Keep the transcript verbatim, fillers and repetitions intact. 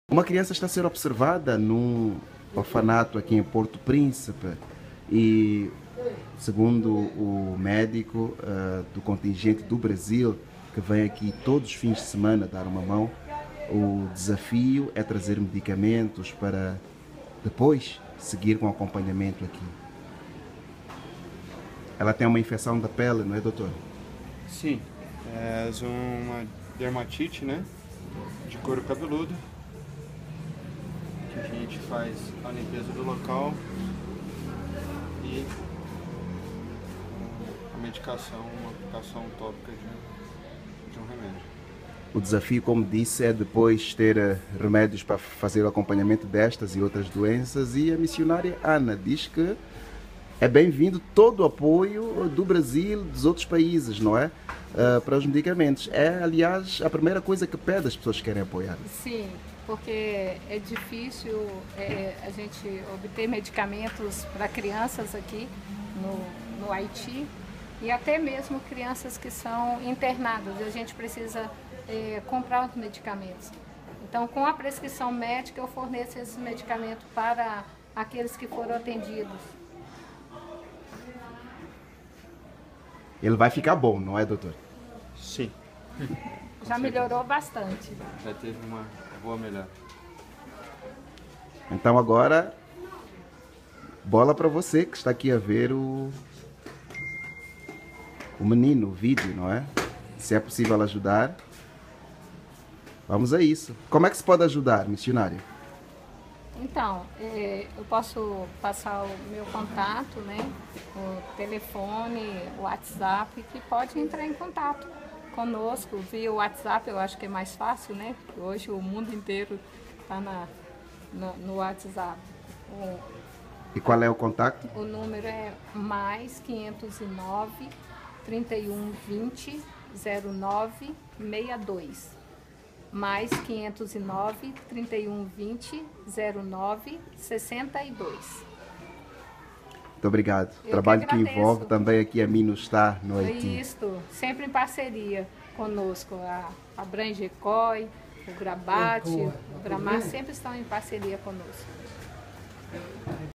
Uma criança está a ser observada num orfanato aqui em Porto Príncipe e, segundo o médico uh, do contingente do Brasil, que vem aqui todos os fins de semana dar uma mão, o desafio é trazer medicamentos para depois seguir com acompanhamento aqui. Ela tem uma infecção da pele, não é, doutor? Sim, é uma dermatite, né, de couro cabeludo, que a gente faz a limpeza do local e a medicação, uma aplicação tópica de, de um remédio. O desafio, como disse, é depois ter remédios para fazer o acompanhamento destas e outras doenças, e a missionária Ana diz que é bem-vindo todo o apoio do Brasil, dos outros países, não é? Uh, para os medicamentos. É, aliás, a primeira coisa que pede as pessoas que querem apoiar. Sim, porque é difícil é, a gente obter medicamentos para crianças aqui no, no Haiti e até mesmo crianças que são internadas. A gente precisa é, comprar os medicamentos. Então, com a prescrição médica, eu forneço esses medicamentos para aqueles que foram atendidos. Ele vai ficar bom, não é, doutor? Sim. Já melhorou bastante. Já teve uma boa melhora. Então agora, bola para você que está aqui a ver o, o menino, o vídeo, não é? Se é possível ajudar, vamos a isso. Como é que se pode ajudar, missionário? Então, é, eu posso passar o meu contato, né, o telefone, o WhatsApp, que pode entrar em contato conosco via WhatsApp. Eu acho que é mais fácil, né? Hoje o mundo inteiro está no, no WhatsApp. O, e qual é o contato? O número é mais quinhentos e nove, trinta e um, vinte, zero nove, sessenta e dois. Mais quinhentos e nove, trinta e um, vinte, zero nove, sessenta e dois. Muito obrigado. Eu Trabalho que que envolve também aqui a Minustar no Haiti. Isto, sempre em parceria conosco. A, a Brangecói, o Grabate, o Gramar sempre estão em parceria conosco.